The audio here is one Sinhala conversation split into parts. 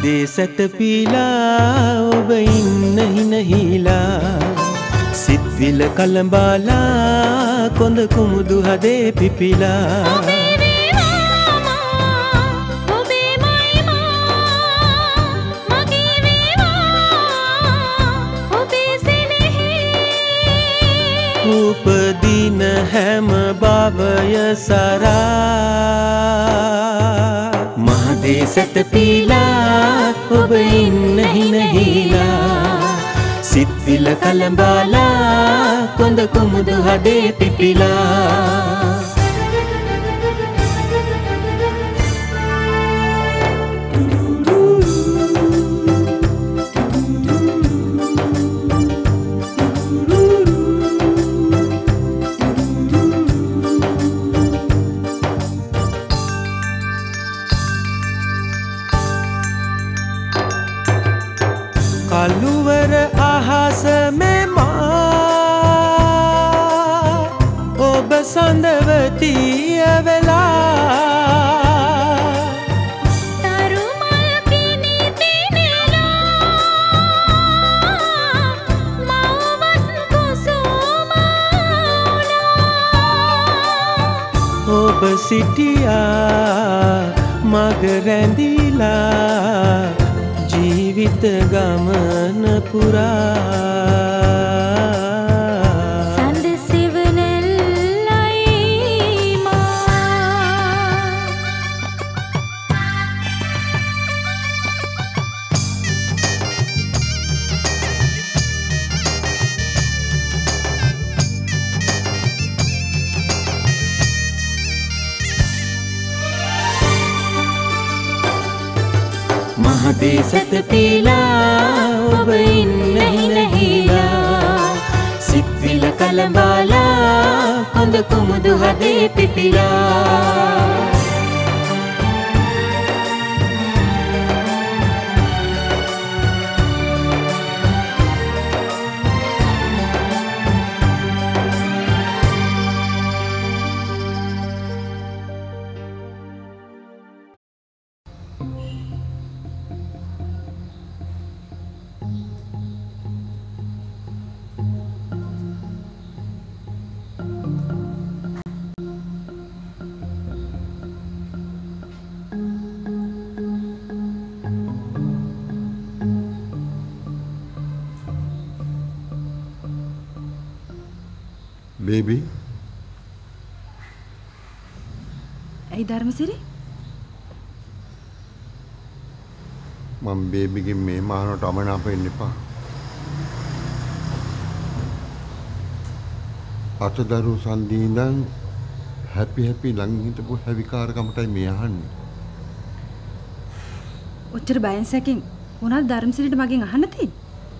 මහදේ සැතපීලා ඔබ ඉන්න හිනහිලා සිත්විල කලඹාලා කොඳ කුමුදු හදේ පිපිලා උපදින හැම භවය සරා මහදේ සැතපීලා ඔබ ඉන්න හිනහිලා සිත්විල කලඹාලා කොඳ කුමුදු හදේ පිපිලා කළුවර අහස මෙමා ඔබ සඳවතිය වෙලා තරුමල් පිනිතිනෙලා මවවත් කුසුමලා ඔබ සිටියා මග රැඳිලා ජීවිත ගමන පුරා සඳ සිවනෙල්ලයි මා මහදේ සැතපීලා ඔබ ඉන්න හිනහිලා සිත්විල කලඹාලා කොඳ කුමුදු හදේ පිපිලා Baby. ඇයි ධර්මසිරි? මම බේබිගෙන් මේ මානට අමනාප වෙන්න එපා. අතදරු සන්දී ඉඳන් හැපි ළඟ හිටපු හැවිකාරකමටයි මේ අහන්නේ. ඔච්චර බයෙන් සැකෙන් මොනවද ධර්මසිරිට මගෙන් අහන්න තියෙන්නේ?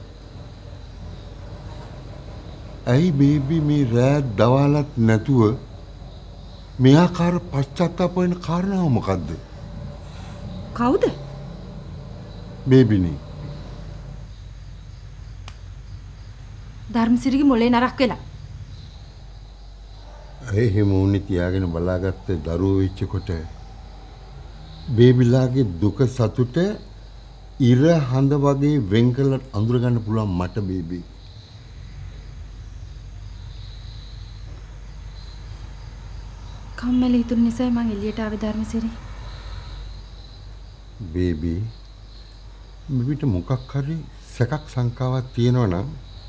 ඇයි බේබි මේ රෑ දවල්ත් නැතුව මේ ආකාර පශ්චාත්තාප වෙන කාරණාව මොකද්ද? කවුද? බේබිනි. ධර්මසිරිගේ මොලේ නරක් වෙලා. ඇයි එහෙම වුනේ තියාගෙන බලාගත්තේ දරුවෝ වෙච්ච කොට බේබිලාගේ දුක සතුට ඉර හඳ වගේ වෙන් කළ අඳුර ගන්න පුළුවන් මට බේබි. කම්මැලි හිතුන නිසා මං එළියට ආවේ ධර්මසිරි. බේබි මෙවිට මොකක් හරි සැකක් සංකාවක් තියෙනවා නම්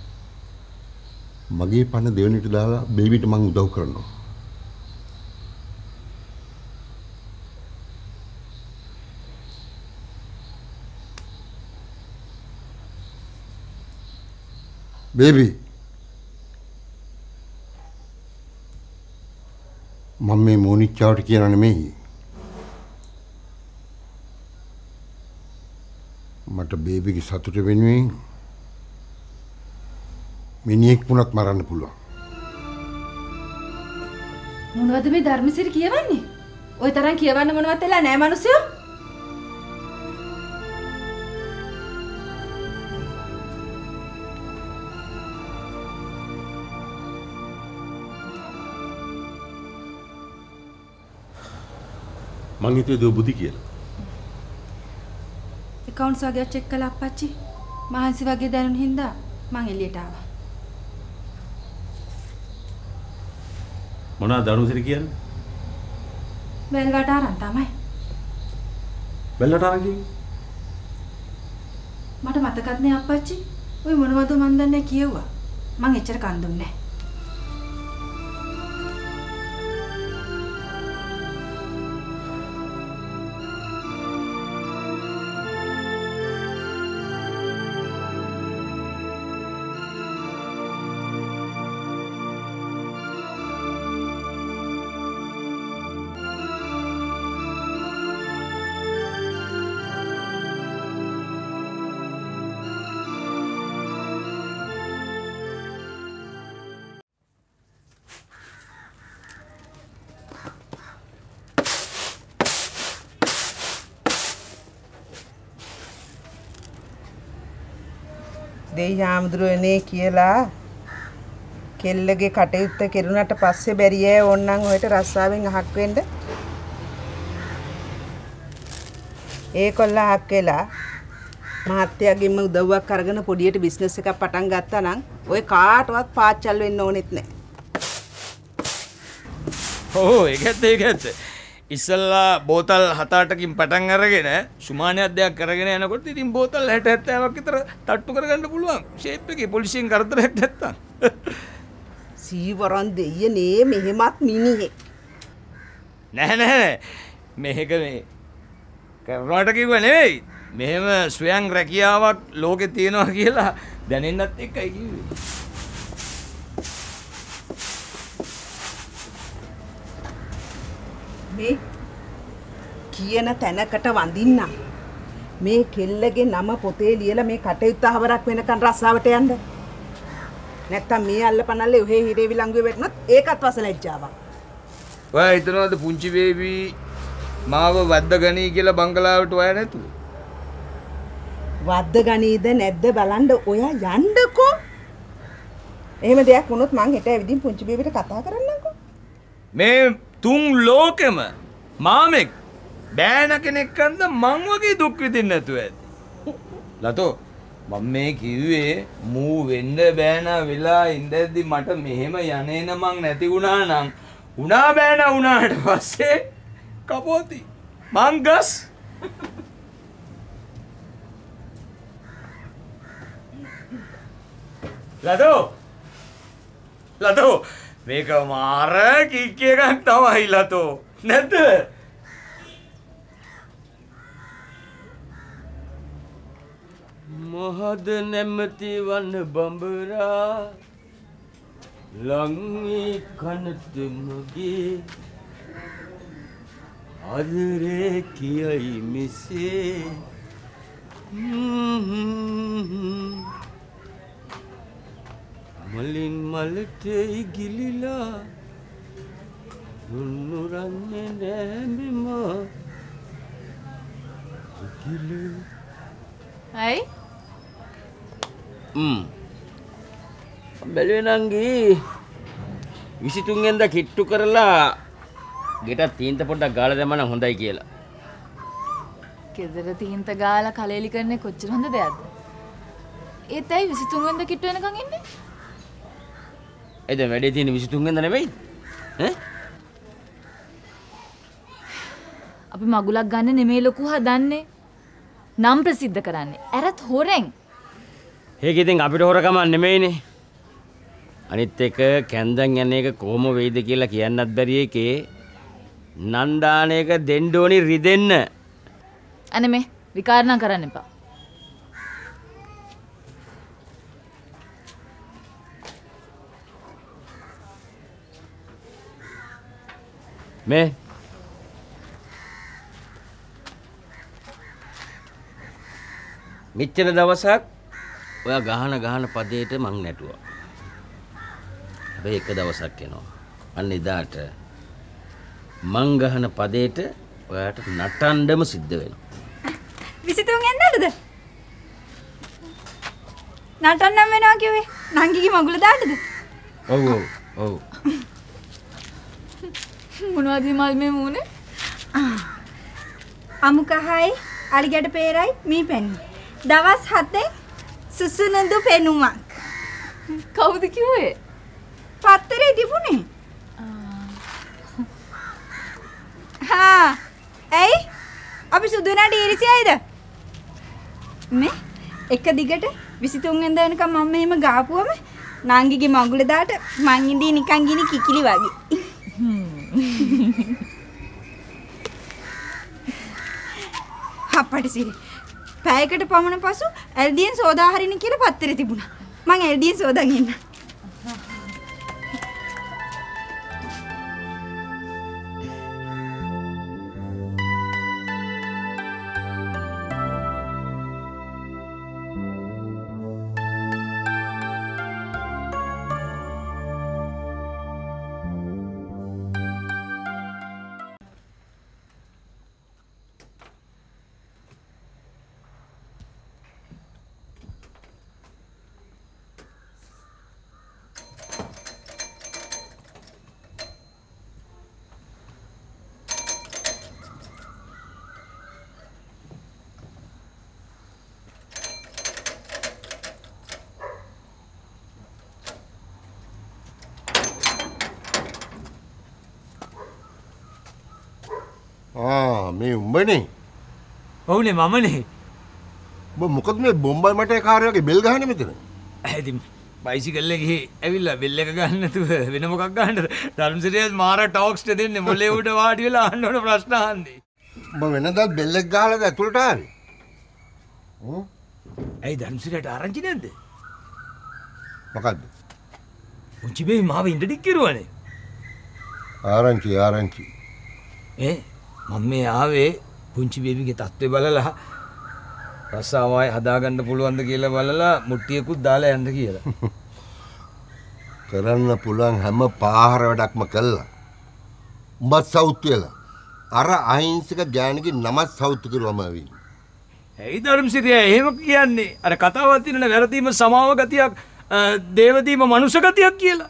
මගේ පණ දෙවනිට දාලා බේබිට මං උදව් කරනවා. බේබි මම මේ මොනිච්චාවට කියන නෙමෙයි. මට බේබිගේ සතුට වෙනුවෙන් මිනිහෙක් වුණත් මරන්න පුළුවන්. මොනවද මේ ධර්මසිරි කියවන්නේ? ওই තරම් කියවන්න මොනවත් වෙලා නැහැ මිනිස්සු. මං හිතුවේ දුව බුද්ධි කියලා. accounts වගේ check කළා අප්පච්චි. මහන්සි වගේ දැනුන හින්දා මං එළියට ආවා. මොනවද දරුසිරි කියන්නේ? බෙල්වට ආරන් තමයි. බෙල්ලට ආරන් කිව්වේ? මට මතකත් නෑ අප්පච්චි. ඔය මොනවද මන් දන්නේ කියෙව්වා. මං එච්චර කන් දුන්නේ නෑ. දෙයි හාමුදුරුවනේ කියලා කෙල්ලගේ කටයුත්ත කෙරුණට පස්සේ බැරියෑ ඕන්නම් ඔයට රස්සාවෙන් අහක් වෙන්න. ඒකොල්ල අහක් වෙලා මහත්තයාගෙන්ම උදව්වක් අරගෙන පොඩියට බිස්නස් එකක් පටන් ගත්තා නම් ඔය කාටවත් පාච්චල් වෙන්න ඕනෙත් නැහැ. ඔව් ඒකත් ඉස්සල්ලා බෝතල් 7-8කින් පටන් අරගෙන සුමානයක් දෙයක් කරගෙන යනකොට ඉතින් බෝතල් 60-70ක් විතර තට්ටු කරගන්න පුළුවන් ෂේප් එකේ පොලිසියෙන් කරදරයක් නැත්තම්. සීවරන් දෙයියනේ මෙහෙමත් මිනිහෙක්. නැහැ මේක මේ කරනවට කිව්ව නෙවෙයි. මෙහෙම ස්වයං රැකියාවක් ලෝකේ තියෙනවා කියලා දැනෙන්නත් එකයි කිව්වේ. මේ කියන තැනකට වඳින්න මේ කෙල්ලගේ නම පොතේ ලියලා මේ කටයුත්ත හවරක් වෙනකන් රස්සාවට යන්න. නැත්තම් මේ අල්ලපනල්ලේ ඔහේ හිරේ විලංගුවේ වැටුනොත් ඒකත් වසලැජ්ජාවක්. ඔය හිතනවාද පුංචි බේබි මාව වද්ද ගනී කියලා බංගලාවට ඔය නැතුව? වද්ද ගනීද නැද්ද බලන්න ඔයා යන්නකෝ. එහෙම දෙයක් වුණොත් මං හෙට ඇවිදින් පුංචි බේබිට කතා කරන්නම්කෝ. මේ තුන් ලෝකෙම මාමෙක් බෑන කෙනෙක් කන්ද මං වගේ දුක් විඳින්න නැතුව ඇති. ලතෝ මම මේ කිව්වේ මූ වෙන්න බෑන වෙලා ඉඳද්දි මට මෙහෙම යන්නේන මං නැති වුණා නම් උනා බෑන වුණාට පස්සේ කපෝති මං ගස්. ලතෝ මේක මාර කික් එකක් තමයි ලතෝ නැද්ද? මහද නැමැති වන බඹරා ලංවී කනට මගේ ආදරේ කියයි මෙසේ මලින් මලට ගිලිලා නුනුරන්නේ නෑමෙම කිල. ඇයි? බැලුවේ නංගී 23 වෙනිදා කිට්ටු කරලා ගෙටත් තීන්ත පොඩ්ඩක් ගාලා දැම්මනම් හොඳයි කියලා. ගෙදර තීන්ත ගාලා කලෙලි කරන්නේ කොච්චර හොඳ දෙයක්ද? ඒත් ඇයි 23 වෙනිදා කිට්ටු වෙනකන් ඉන්නේ? එද වැඩේ තියෙන 23 වෙනිදා නෙවෙයි ඈ? අපි මගුලක් ගන්න නෙමෙයි ලොකු හදන්නේ. නම් ප්‍රසිද්ධ කරන්නේ. ඇරත් හොරෙන්. ඒක ඉතින් අපිට හොරකමක් නෙමෙයිනේ. අනිත් එක කැන්දන් යන එක කොහොම වෙයිද කියලා කියන්නත් බැරි එකේ නන්දාන එක දෙන්න ඕනි රිදෙන්න. අනේ මේ විකාරණා කරන්න එපා. මේ මෙච්චර දවසක් ඔයා ගහන පදේට මං නැටුවා. හැබැයි එක දවසක් එනවා. අන්න එදාට මං ගහන පදේට ඔයාට නටන්නම සිද්ධ වෙනවා. 23 වෙනිදාද? නටන්නම් වෙනවා කිව්වේ. නංගිගේ මගුල දාන්නද? ඔව්. මොනවද මල් මේ මූනේ? අමුකහයි අලිගැට පෙරයි මී පෙනුම. දවස් 7 සුසුනඳු පෙනුමක්. කවුද කිව්වේ? පත්තරේ තිබුණේ. හා ඇයි අපි සුදුනාට ඊරිසියයිද මේ එක දිගට 23 වෙනිදා වෙනකම් මම මෙහෙම ගාපුවම නංගිගේ මගුල දාට මං ඉඳී නිකන් ගිනි කිකිලි වගේ අපට සිරි පැයකට පමණ පසු එල්ඩියන් සෝදා හරින්න කියලා පත්තරේ තිබුණා මං එල්ඩියන් සෝදාගෙන ඉන්න මේ උඹනේ ඔවුනේ මමනේ මොකද මේ බොම්බයි මට කාර්යයේ බෙල් ගහන්නේ මෙතන ඉතින් බයිසිකල් එකේ ගිහී ඇවිල්ලා බෙල් එක ගන්න නැතුව වෙන මොකක් ගන්නද ධර්මසිරියස් මාර ටොක්ස් දෙන්නේ මොලේ උඩ වාඩි වෙලා අහන්න ඕන ප්‍රශ්න අහන්නේ උඹ වෙනදා බෙල් එක ගහලාද ඇතුළට ආවේ ඇයි ධර්මසිරියට ආරංචි නැද්ද මොකද්ද පුංචි බේ මාව ඉන්ට්‍රොඩික් කරුවානේ ආරංචි මම මේ ආවේ පුංචි බේබිගේ තත්ත්වය බලලා රස්සාවයි හදාගන්න පුළුවන්ද කියලා බලලා මුට්ටියකුත් දාලා යන්න කියලා. කරන්න පුළුවන් හැම පාහර වැඩක්ම කළා. උඹත් සවුත් වෙලා. අර අහිංසක ගෑණිගේ නමත් සවුත් කරුවම වෙන්නේ. ඇයි ධර්මසිරිය එහෙම කියන්නේ? අර කතාවක් තියෙනනේ වැරදීම සමාව ගතියක් දේවදීම මනුෂ්‍ය ගතියක් කියලා.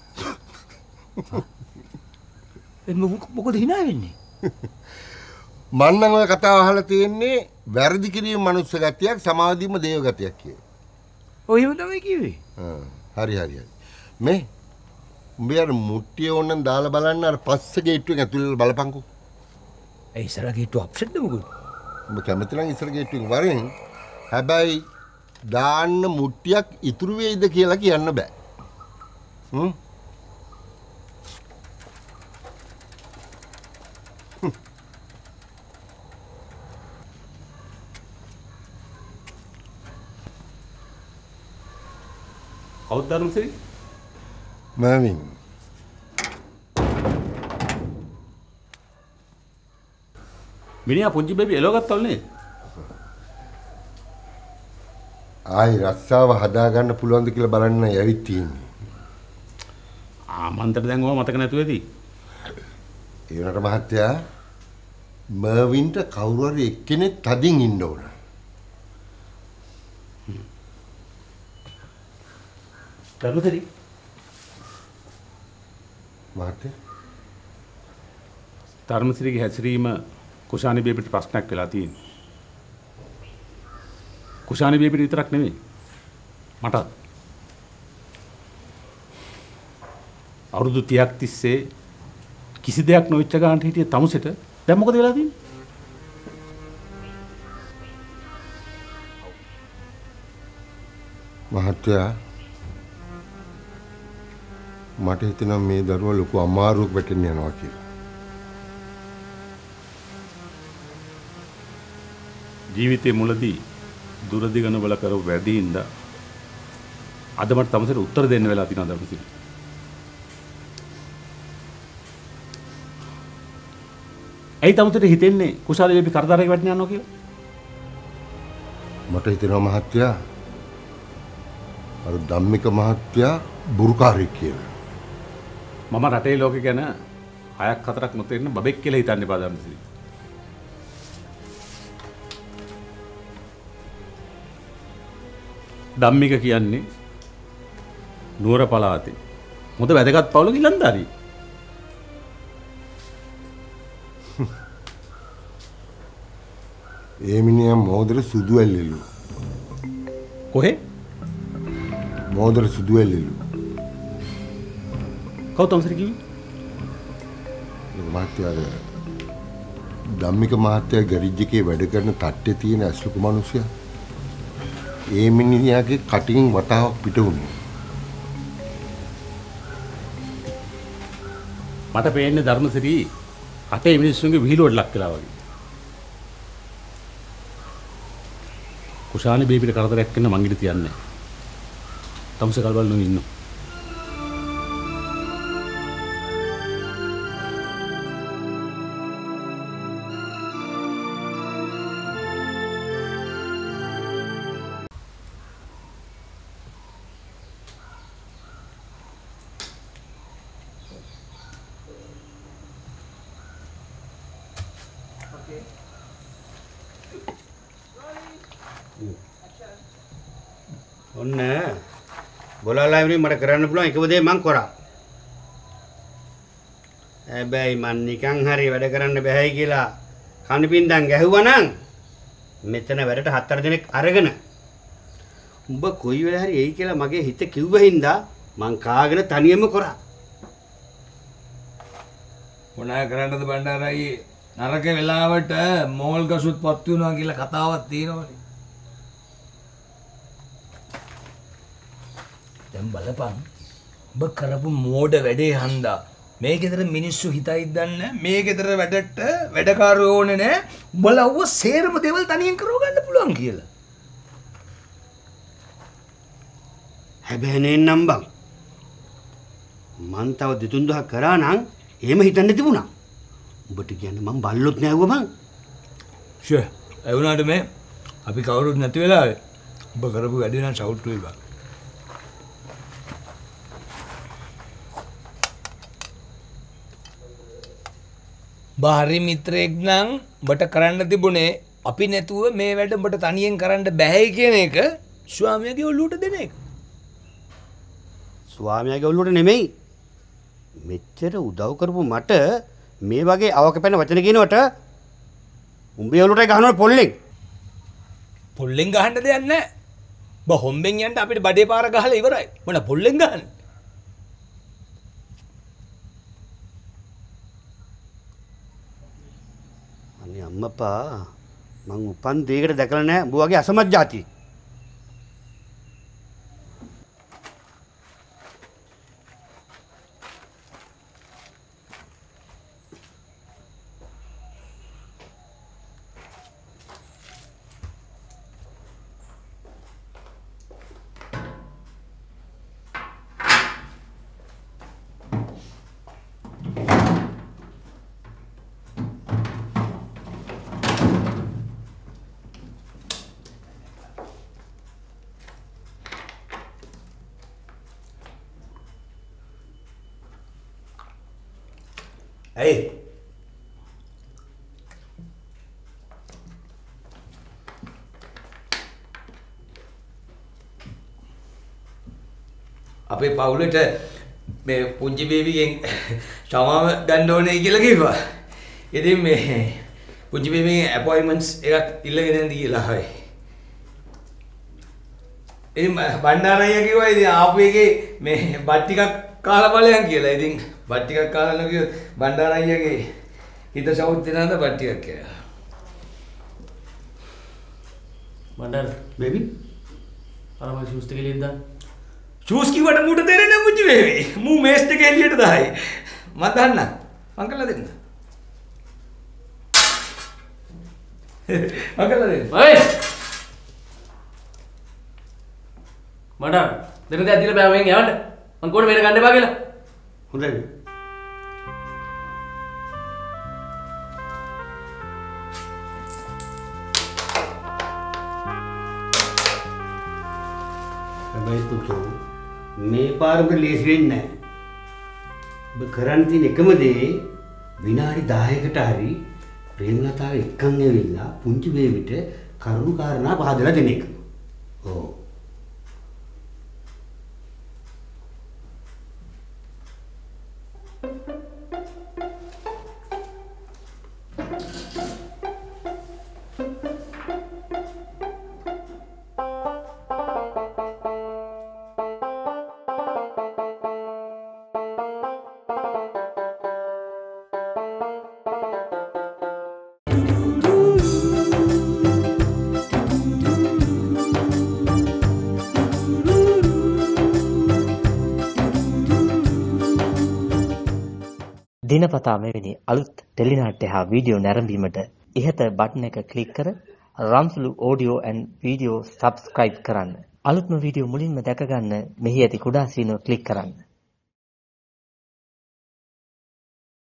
මොකද hina වෙන්නේ? මම නම් ඔය කතාව අහලා තියෙන්නේ වැරදි කිරීම මනුස්ස ගතියක් සමාධියම දේව ගතියක් කියලා. ඔය එහෙම තමයි කිව්වේ. හරි. මේ උඹ යාර මුට්ටිය ඕනනම් දාලා බලන්න අර පස්සේ ගේට්ටුවෙන් ඇතුළේ බලපංකෝ. ඒ ඉස්සර ගේට්ටුව අප්සෙට්ද මොකද? උඹ කැමති නම් ඉස්සර ගේට්ටුවෙන් වරෙන්. හැබැයි දාන්න මුට්ටියක් ඉතුරු වෙයිද කියලා කියන්න බෑ. කවුද ධර්මසිරි? මමින්. මිනිහා පුංචි බේබි එලවගත්තවල නේද? ආයි රස්සාව හදාගන්න පුළුවන්ද කියලා බලන්න ඇවිත් තියෙන්නේ. මන්තර දැන් ඕවා මතක නැතුව ඇති. ඒ වුණාට මහත්තයා මර්වින්ට කවුරු හරි එක්කෙනෙක් තදින් ඉන්න ඕන. ධර්මසිරි මහත්තයා ධර්මසිරිගේ හැසිරීම කුෂානි බේබිට ප්‍රශ්නයක් වෙලා තියෙනවා. කුෂානි බේබිට විතරක් නෙමෙයි මටත්. අවුරුදු 30ක් තිස්සේ කිසි දෙයක් නොවිච්ච ගන්නට හිටිය තමුසෙට දැන් මොකද වෙලා තියෙන්නේ? මහත්තයා මට හිතෙනවා මේ දරුවා ලොකු අමාරුවක් වැටෙන්න යනවා කියලා. ජීවිතේ මුලදී දුරදිගන වල කරපු වැඩිින්ද අද මට තමසට උත්තර දෙන්න වෙලා තියෙනවා ධර්මසිරි. ඇයි තමසට හිතෙන්නේ කුසාල බේබි කරදරයක වැටෙන්න යනවා කියලා? මට හිතෙනවා මහත්තයා අර ධම්මික මහත්තයා බුරුකාරයෙක් කියලා. මම රටේ ලෝකේ ගැන 6ක් 4ක් නොතේරෙන බබෙක් කියලා හිතන්න එපා ධර්මසිරි. ධම්මික කියන්නේ නුවර පළාතේ හොඳ වැදගත් පවුලක ඉලන්දාරියෙක්. ඒ මිනිහා මෝදර සුදු ඇල්ලලු. කොහේ? මෝදර සුදු ඇල්ලලු. කවුද තමුසෙට කිව්වේ? මහත්තයා ධම්මික මහත්තයා ගැරේජ් එකේ වැඩ කරන තට්ටේ තියෙන ඇස්ලුකු මිනිස්සයා. ඒ මිනිහාගේ කටින් වතාවක් පිට වුණා. මට පේන්නේ ධර්මසිරි අතේ මිනිස්සුන්ගේ විහිළුවට ලක් වෙලා වගේ. කුෂානි බේබිට කරදරයක් වෙන්න මං ඉඳ තියන්නේ. තමුසේ කල්බල් නොවි ඉන්නු. ඔන්න බොලාලා ඉවරේ මට කරන්න පුළුවන් එකම දේ මං කරා. හැබැයි මං නිකන් හරි වැඩ කරන්න බෑයි කියලා කණිපින්දන් ගැහුවා නම් මෙතන වැඩට 4 දිනක් අරගෙන උඹ කොයි වෙලාව හරි එයි කියලා මගේ හිත කිව්ව හින්දා මං කාගෙන තනියම කරා. මොනා කරන්නද බණ්ඩාරයි නරක වෙලාවට මෝල් ගසුත් පත් වෙනවා කියලා කතාවක් තියෙනවනේ. දැන් බලපන් ඔබ කරපු මෝඩ වැඩේ හන්දා මේ ගෙදර මිනිස්සු හිතයි දන්නේ මේ ගෙදර වැඩට වැඩකාරයෝ ඕනේ නෑ උඹලා ඌව සේරම දේවල් තනියෙන් කරව ගන්න පුළුවන් කියලා. හැබැයි නේනම් බං මං තව දෙතුන් දහක් කරා නම් එහෙම හිතන්න තිබුණා. උඹට කියන්නේ මං බල්ලොත් නෑවුව බං. ෂේ ඒ වුණාට මේ අපි කවුරුත් නැති වෙලාවේ ඔබ කරපු වැඩේ නම් සවුට් වෙයි බං. බාහිර මිත්‍රයෙක් නම් ඔබට කරන්න තිබුණේ අපි නැතුව මේ වැඩ ඔබට තනියෙන් කරන්න බැහැයි කියන එක ස්වාමියාගේ ඔළුවට දෙන එක. ස්වාමියාගේ ඔළුවට නෙමෙයි. මෙච්චර උදව් කරපු මට මේ වගේ අවකපැන වචන කියනවට උඹේ ඔළුවටයි ගහනවා පොල්ලෙන්. පොල්ලෙන් ගහන්න දෙයක් නැහැ. ඔබ හොම්බෙන් යන්න අපිට බඩේ පාර ගහලා ඉවරයි. මොන පොල්ලෙන් ගහන්නේ? අනේ අම්මපා මං උපන් දෙයකට දැකලා නැහැ උඹ වගේ අසමත් જાතියෙක්. Hey. අපේ පවුලට මේ පුංචි බේබිගෙන් සමාව ගන්න ඕනේ කියලා කිව්වා. ඉතින් මේ පුංචි බේබිගෙන් අපොයින්ට්මන්ට්ස් එකක් ඉල්ලගෙන යන්න කියලා හොයි. ඉතින් බණ්ඩාරయ్య කිව්වා ඉතින් ආපු එකේ මේ බත් ටිකක් කාලා බලයන් කියලා. ඉතින් බත් ටිකක් කාලා නෝ බණ්ඩාරయ్యගේ හිත සවුත් වෙනවද බත් ටිකක් කියලා. බණ්ඩාර බේබි අර මම ෂූස් ටික එළියෙන් දාන්න. ෂූස් කිව්වට මූට තේරෙන්නේ නැහැ පුංචි බේබි. මූ මේස් ටික එළියට දායි. මම දන්නා. මං කළා දෙන්න. මං කළා දෙන්න. ඔය බණ්ඩාර දෙන්න දෙයක් දීලා බෑ මම යවන්න. මං කොහොමද මේක ගන්න එපා කියලා. හොඳයි. හැබැයි පුතෝ මේ පාරම ලේසි වෙන්නේ නැහැ. ඔබ කරන්න තියෙන එකම දේ විනාඩි 10කට හරි ප්‍රේමලතාව එක්කන් ඇවිල්ලා පුංචි බේබිට කරුණු කාරණා පහදලා දෙන එක. ඔව්. දිනපතා මෙවැනි අලුත් ටෙලිනාට්‍ය හා වීඩියෝ නැරඹීමට ඉහත බටන් එක ක්ලික් කර රම්සුලු ඔඩියෝ ඇන්ඩ් වීඩියෝ සබ්ස්ක්‍රයිබ් කරන්න. අලුත්ම වීඩියෝ මුලින්ම දැක ගන්න මෙහි ඇති කුඩා සීනුව ක්ලික් කරන්න.